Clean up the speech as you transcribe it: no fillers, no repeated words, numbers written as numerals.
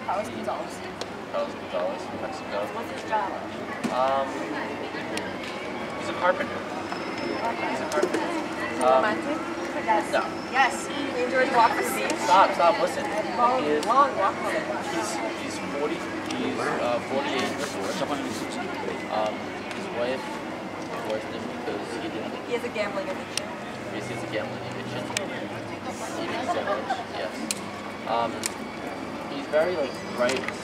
Carlos Gonzalez. Carlos Gonzalez from Mexico. What's his job? He's a carpenter. He's a carpenter. Romantic? Yes. No. Yes. He enjoys walk with me. Stop, listen. Long, He is, long walk with me. he's 48 divorced. His wife divorced him because he didn't. He has a gambling addiction. He has a gambling addiction. Eating so much, yes. He's very like bright,